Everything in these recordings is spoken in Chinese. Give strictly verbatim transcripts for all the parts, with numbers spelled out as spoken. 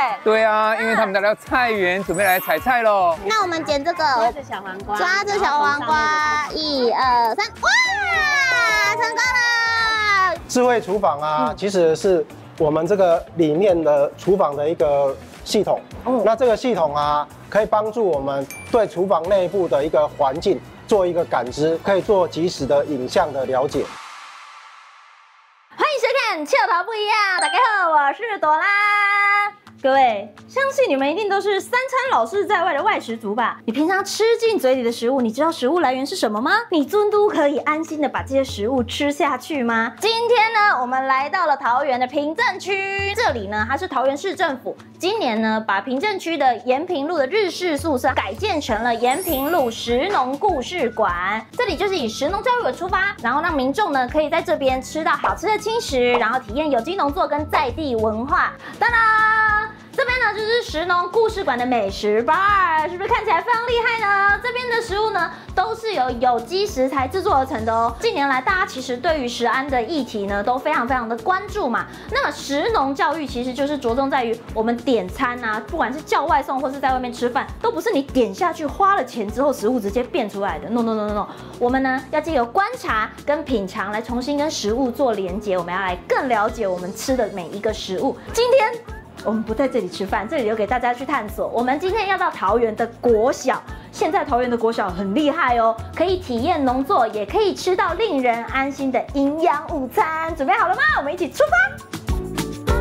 哎。 对啊，因为他们来到菜园，准备来采菜喽。 那我们捡这个， 抓着小黄瓜， 抓着小黄瓜，一二三，哇，成功了！ 智慧厨房啊，嗯、其实是我们这个里面的厨房的一个系统。哦、那这个系统啊，可以帮助我们对厨房内部的一个环境做一个感知，可以做及时的影像的了解。 欢迎收看《笑桃不一样》，大家好，我是朵拉。各位，相信你们一定都是三餐老是在外的外食族吧？你平常吃进嘴里的食物，你知道食物来源是什么吗？你尊都可以安心的把这些食物吃下去吗？今天呢，我们来到了桃园的平镇区，这里呢，它是桃园市政府今年呢，把平镇区的延平路的日式宿舍改建成了延平路食农故事馆。这里就是以食农教育为出发，然后让民众呢可以在这边吃到好吃的轻食，然后体验有机农作跟在地文化。当然。这边呢就是食农故事馆的美食 bar， 是不是看起来非常厉害呢？这边的食物呢都是由有机食材制作而成的哦。近年来，大家其实对于食安的议题呢都非常非常的关注嘛。那么食农教育其实就是着重在于我们点餐啊，不管是叫外送或是在外面吃饭，都不是你点下去花了钱之后食物直接变出来的。No No No No No， 我们呢要藉由观察跟品尝来重新跟食物做连结，我们要来更了解我们吃的每一个食物。今天。我们不在这里吃饭，这里留给大家去探索。我们今天要到桃园的国小，现在桃园的国小很厉害哦，可以体验农作，也可以吃到令人安心的营养午餐。准备好了吗？我们一起出发！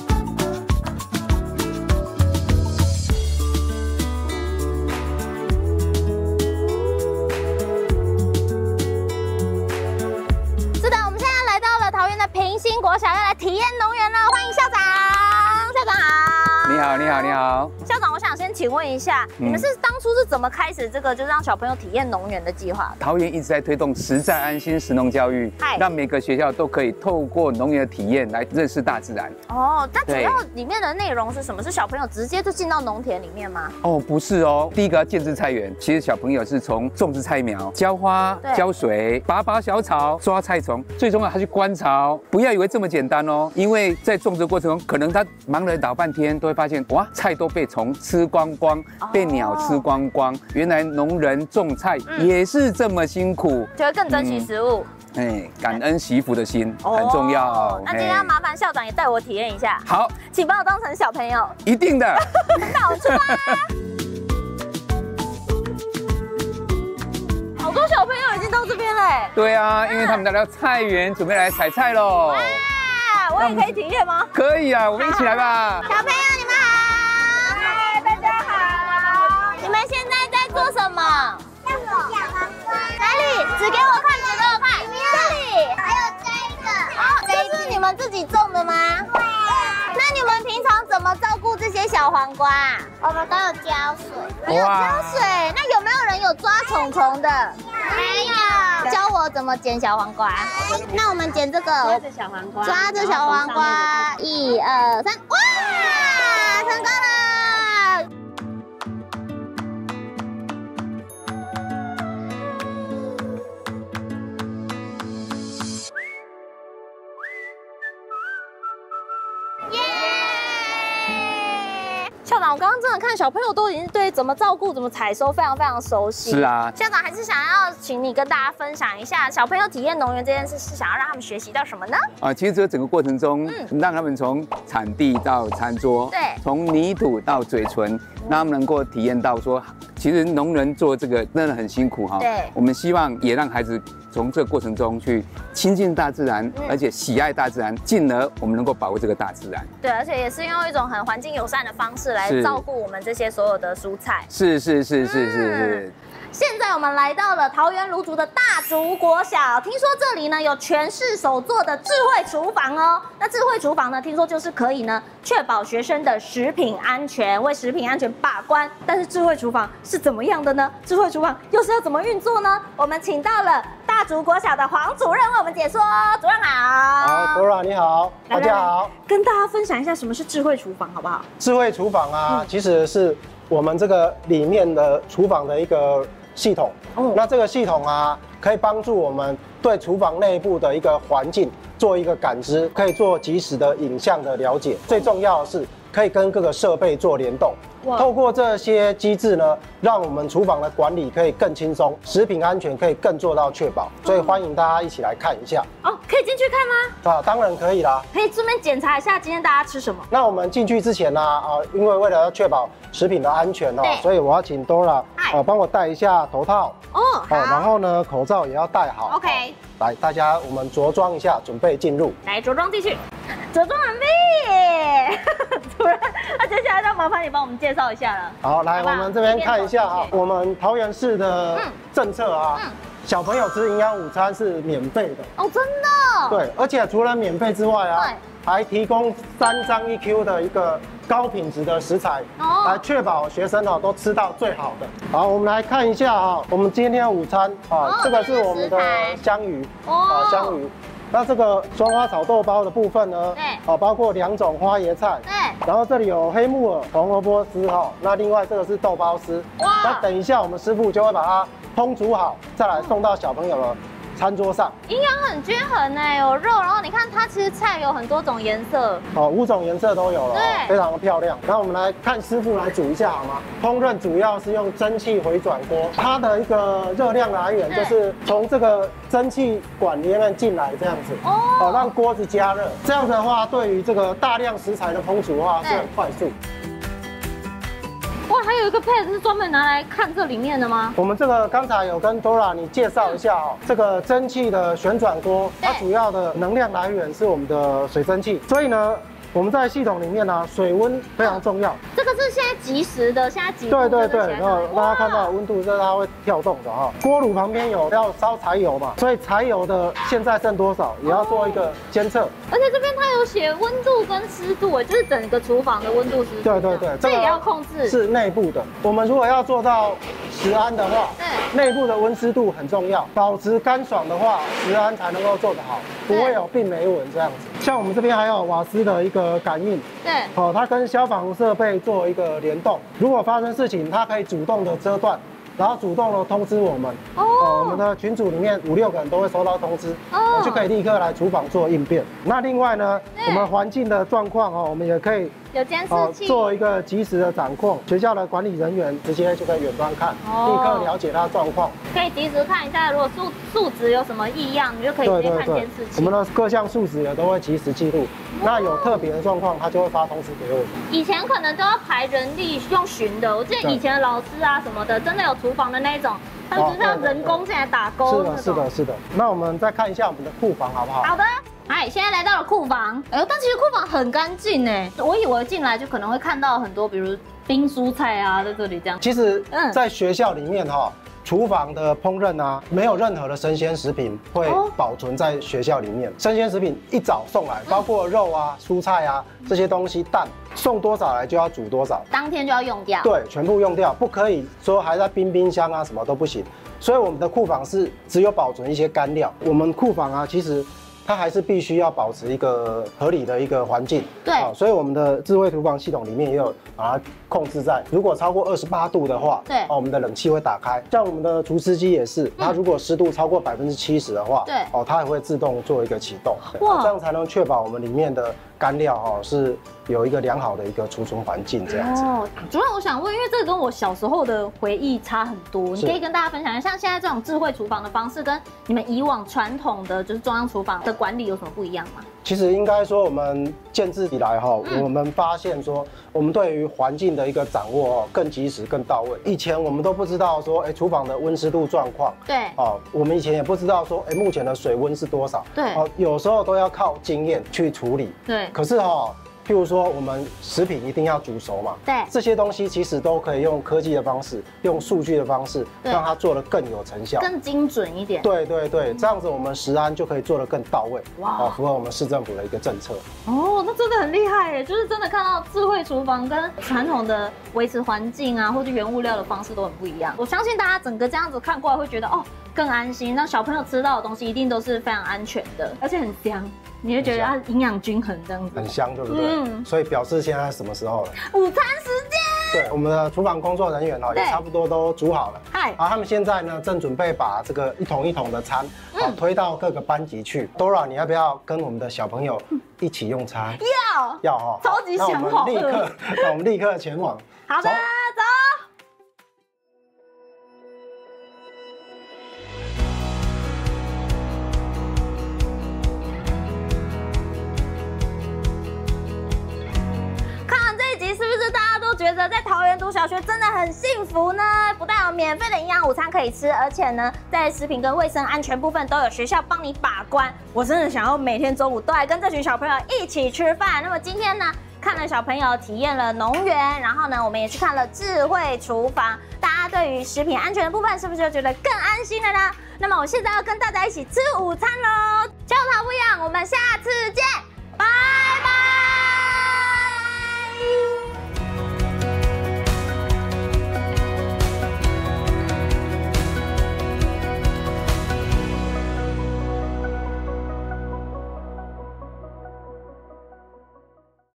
是的，我们现在来到了桃园的平新国小，要来体验农园了。欢迎校长。校长好， 你好，你好，你好， 校长，我想先请问一下，嗯、你们是当初是怎么开始这个，就是让小朋友体验农园的计划？ 桃园一直在推动实在安心食农教育，让每个学校都可以透过农园的体验来认识大自然。 哦，那主要里面的内容是什么？是小朋友直接就进到农田里面吗？ 哦，不是哦，第一个要建制菜园，其实小朋友是从种植菜苗、浇花、浇水、拔拔小草、抓菜虫，最重要还去观察哦，不要以为这么简单哦，因为在种植过程中，可能他忙了老半天，都会发现哇，菜都被虫吃光光，被鸟吃光光。原来农人种菜也是这么辛苦， 就会更珍惜食物。 哎、嗯，感恩惜福的心很重要。哦、 那今天要麻烦校长也带我体验一下。 好， 请把我当成小朋友。 一定的。 那我们出发。好多小朋友已经到这边嘞。 对啊，因为他们来到菜园，准备来采菜喽。 我也可以体验吗？ 可以啊，我们一起来吧。 小朋友，你们好！嗨，大家好！你们现在在做什么？在煮小黄瓜。哪里？指给我看，指给我看。这里。还有这个。哦，这是你们自己种的吗？对啊。那你们平常怎么照顾这些小黄瓜？我们都有浇水。你有浇水？那有没有人有抓虫虫的？没有。教我怎么捡小黄瓜。那我们捡这个。 抓着小黄瓜。 抓着小黄瓜，一二三，哇，成功了！校长，我刚刚真的看小朋友都已经对怎么照顾、怎么采收非常非常熟悉。 是啊， 校长还是想要请你跟大家分享一下，小朋友体验农园这件事是想要让他们学习到什么呢？ 啊，其实这个整个过程中，嗯、让他们从产地到餐桌， 对， 从泥土到嘴唇，让他们能够体验到说，其实农人做这个真的很辛苦哈。 对， 我们希望也让孩子从这个过程中去亲近大自然，嗯、而且喜爱大自然，进而我们能够保护这个大自然。 对，而且也是用一种很环境友善的方式来照顾我们这些所有的蔬菜。 是是是是是是。嗯现在我们来到了桃园芦竹的大竹国小，听说这里呢有全市首座的智慧厨房哦。那智慧厨房呢，听说就是可以呢确保学生的食品安全，为食品安全把关。但是智慧厨房是怎么样的呢？智慧厨房又是要怎么运作呢？我们请到了大竹国小的黄主任为我们解说。主任好。 好 ，Dora 你好，大家好。 跟大家分享一下什么是智慧厨房，好不好？ 智慧厨房啊，嗯、其实是我们这个里面的厨房的一个系统。哦、那这个系统啊，可以帮助我们对厨房内部的一个环境做一个感知，可以做及时的影像的了解。最重要的是， 可以跟各个设备做联动。透过这些机制呢，让我们厨房的管理可以更轻松，食品安全可以更做到确保。所以欢迎大家一起来看一下。 哦，可以进去看吗？ 啊，当然可以啦。 可以顺便检查一下今天大家吃什么。 那我们进去之前呢，啊，因为为了要确保食品的安全哦，所以我要请 Dora 啊帮我戴一下头套。 哦，好。 然后呢，口罩也要戴好。 OK。 来，大家我们着装一下，准备进入。 来，着装进去，着装完毕。突然，那接下来要麻烦你帮我们介绍一下了。 好，来，我们这边看一下哈，我们桃园市的政策啊，小朋友吃营养午餐是免费的。 哦，真的？ 对，而且除了免费之外啊，还提供三张一 Q 的一个高品质的食材，来确保学生哦都吃到最好的。好，我们来看一下啊，我们今天的午餐啊，这个是我们的香鱼啊，香鱼。那这个双花炒豆包的部分呢，对，哦，包括两种花椰菜，对，然后这里有黑木耳、红萝卜丝哈，那另外这个是豆包丝，哇，那等一下我们师傅就会把它烹煮好，再来送到小朋友的餐桌上。 营养很均衡呢，有肉，然后你看它其实菜有很多种颜色， 哦，五种颜色都有了，对，非常的漂亮。那我们来看师傅来煮一下好吗？烹饪主要是用蒸汽回转锅，它的一个热量来源就是从这个蒸汽管里面进来这样子，哦，好让锅子加热，这样子的话，对于这个大量食材的烹煮的话是很快速。 哇，还有一个 pad 是专门拿来看这里面的吗？ 我们这个刚才有跟 Dora 你介绍一下哦，这个蒸汽的旋转锅，它主要的能量来源是我们的水蒸气，所以呢，我们在系统里面呢，水温非常重要。 这个是现在即时的，现在即时对对对，然后大家看到温度是它会跳动的哈。锅炉旁边有要烧柴油嘛，所以柴油的现在剩多少，也要做一个监测。 而且这边它有写温度跟湿度，哎，就是整个厨房的温度湿度。 对对对， 这也要控制。 是内部的。我们如果要做到食安的话，对，内部的温湿度很重要，保持干爽的话，食安才能够做得好，不会有病媒蚊这样子。像我们这边还有瓦斯的一个感应，对，哦，它跟消防设备做一个联动，如果发生事情，它可以主动的遮断。然后主动的通知我们，哦，我们的群组里面五六个人都会收到通知，哦，就可以立刻来厨房做应变。那另外呢，我们环境的状况哦，我们也可以有监视器， 做一个及时的掌控。学校的管理人员直接就可以远端看，立刻了解它的状况， 可以及时看一下，如果数数值有什么异样，你就可以直接看监视器。 我们的各项数值也都会及时记录。那有特别的状况，他就会发通知给我们。 以前可能都要排人力用巡的，我记得以前的老师啊什么的，真的有厨房的那种，他们就是要人工进来打勾。 是的，是的，是的。那我们再看一下我们的库房好不好？ 好的。哎，现在来到了库房，哎呦，但其实库房很干净哎，我以为进来就可能会看到很多，比如冰蔬菜啊，在这里这样。 其实，在学校里面哈。厨房的烹饪啊，没有任何的生鲜食品会保存在学校里面。生鲜食品一早送来，包括肉啊、蔬菜啊这些东西，蛋送多少来就要煮多少， 当天就要用掉。 对，全部用掉，不可以说还在冰冰箱啊，什么都不行。所以我们的库房是只有保存一些干料。我们库房啊，其实它还是必须要保持一个合理的一个环境。对，啊，所以我们的智慧厨房系统里面也有把它控制在，如果超过二十八度的话，对，哦，我们的冷气会打开。像我们的除湿机也是，它如果湿度超过百分之七十的话，对，哦，它也会自动做一个启动。哇，这样才能确保我们里面的干料哦是有一个良好的一个储存环境这样子。哦， 主任，我想问，因为这个跟我小时候的回忆差很多，你可以跟大家分享一下，像现在这种智慧厨房的方式，跟你们以往传统的就是中央厨房的管理有什么不一样吗？ 其实应该说，我们建制以来哈，嗯、我们发现说，我们对于环境的一个掌握哦更及时、更到位。以前我们都不知道说，哎，厨房的温湿度状况，对，哦，我们以前也不知道说，哎，目前的水温是多少，对，哦，有时候都要靠经验去处理，对。可是哈。譬如说，我们食品一定要煮熟嘛，对，这些东西其实都可以用科技的方式，用数据的方式，让它做得更有成效， 更精准一点。 对对对，这样子我们食安就可以做得更到位，哇，哦，符合我们市政府的一个政策。 哦，那真的很厉害耶，就是真的看到智慧厨房跟传统的维持环境啊，或者原物料的方式都很不一样。我相信大家整个这样子看过来会觉得，哦，更安心。那小朋友吃到的东西一定都是非常安全的，而且很香。你会觉得它营养均衡这样子， 很香，对不对？嗯。所以表示现在什么时候了？ 午餐时间。 对，我们的厨房工作人员哦，也差不多都煮好了。 嗨， 啊，他们现在呢正准备把这个一桶一桶的餐，好推到各个班级去。Dora， 你要不要跟我们的小朋友一起用餐？ 要要哦， 超级想好。 那我们立刻，那我们立刻前往。 好的，走。觉得在桃园读小学真的很幸福呢，不但有免费的营养午餐可以吃，而且呢，在食品跟卫生安全部分都有学校帮你把关。我真的想要每天中午都来跟这群小朋友一起吃饭。那么今天呢，看了小朋友体验了农园，然后呢，我们也去看了智慧厨房。大家对于食品安全的部分，是不是就觉得更安心了呢？那么我现在要跟大家一起吃午餐喽。教堂不一样，我们下次见，拜。